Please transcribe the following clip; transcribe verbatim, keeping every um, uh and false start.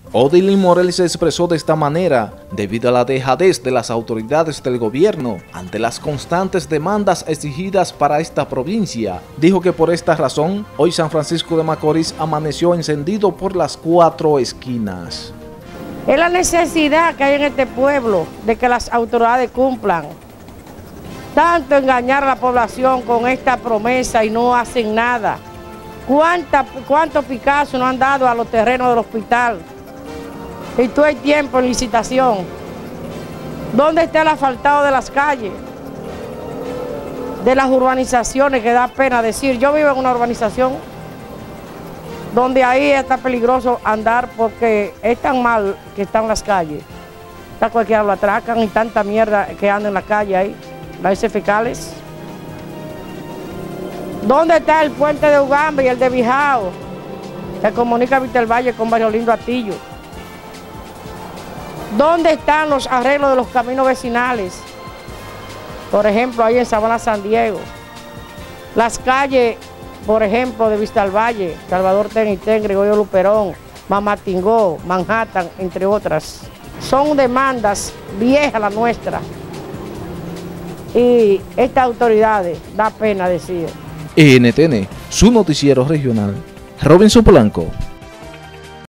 Odilín Morel se expresó de esta manera debido a la dejadez de las autoridades del gobierno ante las constantes demandas exigidas para esta provincia. Dijo que por esta razón, hoy San Francisco de Macorís amaneció encendido por las cuatro esquinas. Es la necesidad que hay en este pueblo de que las autoridades cumplan. Tanto engañar a la población con esta promesa y no hacen nada. ¿Cuánta, ¿Cuántos Picasso no han dado a los terrenos del hospital? Y todo el tiempo en licitación. ¿Dónde está el asfaltado de las calles? De las urbanizaciones, que da pena decir. Yo vivo en una urbanización donde ahí está peligroso andar porque es tan mal que están las calles. A cualquiera lo atracan y tanta mierda que anda en la calle ahí, las heces fecales. ¿Dónde está el puente de Ugambe y el de Bijao, que comunica Vitelvalle con Barrio Lindo Atillo? ¿Dónde están los arreglos de los caminos vecinales? Por ejemplo, ahí en Sabana San Diego. Las calles, por ejemplo, de Vista al Valle, Salvador Tenitén, Gregorio Luperón, Mamatingó, Manhattan, entre otras. Son demandas viejas las nuestras. Y estas autoridades, da pena decir. N T N, su noticiero regional. Robinson Polanco.